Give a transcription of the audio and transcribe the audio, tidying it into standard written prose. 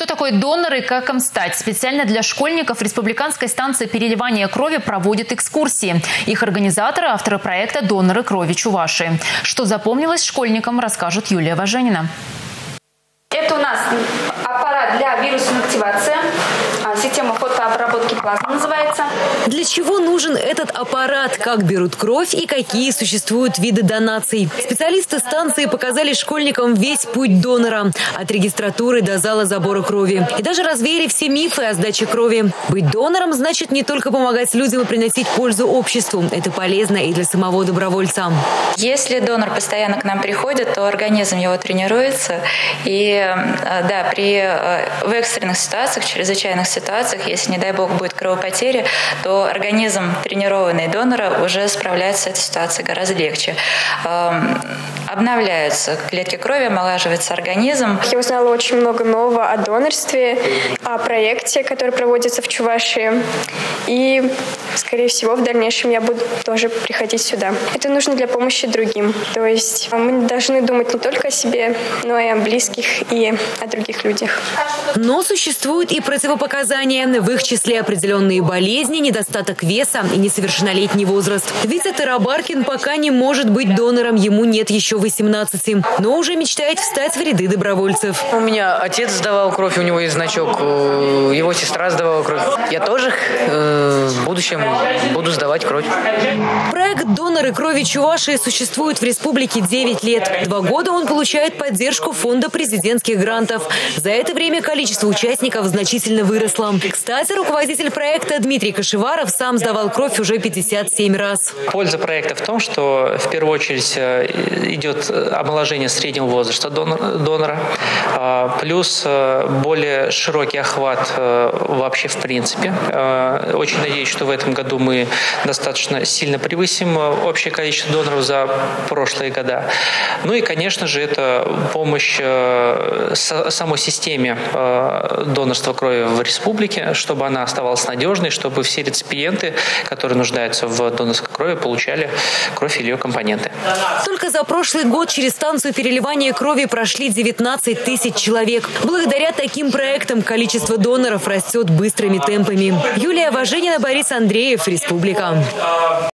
Кто такой донор и как им стать? Специально для школьников республиканская станция переливания крови проводит экскурсии. Их организаторы – авторы проекта «Доноры крови Чувашии». Что запомнилось школьникам, расскажет Юлия Важенина. Это у нас аппарат для вирусной активации. Система фотообработки плазмы называется. Для чего нужен этот аппарат, как берут кровь и какие существуют виды донаций? Специалисты станции показали школьникам весь путь донора. От регистратуры до зала забора крови. И даже развеяли все мифы о сдаче крови. Быть донором значит не только помогать людям и приносить пользу обществу. Это полезно и для самого добровольца. Если донор постоянно к нам приходит, то организм его тренируется. И да, в экстренных ситуациях, чрезвычайных ситуациях, если, не дай бог, будет кровопотеря, то организм тренированный донора уже справляется с этой ситуацией гораздо легче. Обновляются клетки крови, омолаживается организм. Я узнала очень много нового о донорстве, о проекте, который проводится в Чувашии. И, скорее всего, в дальнейшем я буду тоже приходить сюда. Это нужно для помощи другим. То есть мы должны думать не только о себе, но и о близких и о других людях. Но существуют и противопоказания. В их числе определенные болезни, недостаток веса и несовершеннолетний возраст. Витя Тарабаркин пока не может быть донором, ему нет еще 18, но уже мечтает встать в ряды добровольцев. У меня отец сдавал кровь, у него есть значок, его сестра сдавала кровь. Я тоже в будущем буду сдавать кровь. Проект «Доноры крови Чувашии» существует в республике 9 лет. 2 года он получает поддержку фонда президентских грантов. За это время количество участников значительно выросло. Кстати, руководитель проекта Дмитрий Кашеваров сам сдавал кровь уже 57 раз. Польза проекта в том, что в первую очередь идет омоложение среднего возраста донора, плюс более широкий охват вообще в принципе. Очень надеюсь, что в этом году мы достаточно сильно превысим общее количество доноров за прошлые года. Ну и, конечно же, это помощь самой системе донорства крови в республике, чтобы она оставалась надежной, чтобы все реципиенты, которые нуждаются в донорской крови, получали кровь или ее компоненты. Только за прошлый год через станцию переливания крови прошли 19 тысяч человек. Благодаря таким проектам количество доноров растет быстрыми темпами. Юлия Важенина, Борис Андреев, Республика.